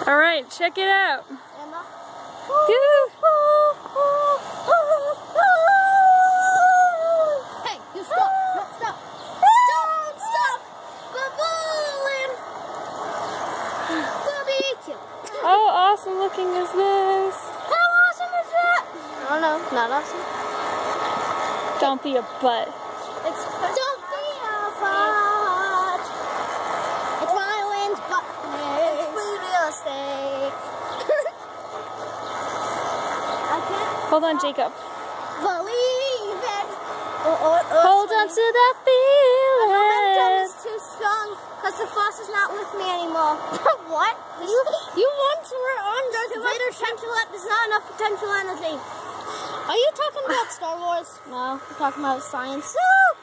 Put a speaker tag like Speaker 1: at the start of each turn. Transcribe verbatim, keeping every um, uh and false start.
Speaker 1: All right, check it out.
Speaker 2: Emma. Hey, you stop. No, stop. Don't stop. Babooling.
Speaker 1: How awesome looking is this?
Speaker 2: How awesome is that? I don't know. Not awesome.
Speaker 1: Don't be a butt.
Speaker 2: It's don't be a butt. It's Ryland's butt. It's free real estate. I can't.
Speaker 1: Hold on, Jacob.
Speaker 2: Believe it. Oh, oh, oh,
Speaker 1: Hold on to that feeling.
Speaker 2: The momentum is too strong because the Foss is not with me anymore. What? You you once were on Darth Vader potential. There's not enough potential energy. Are you talking about Star Wars? No, I'm talking about science.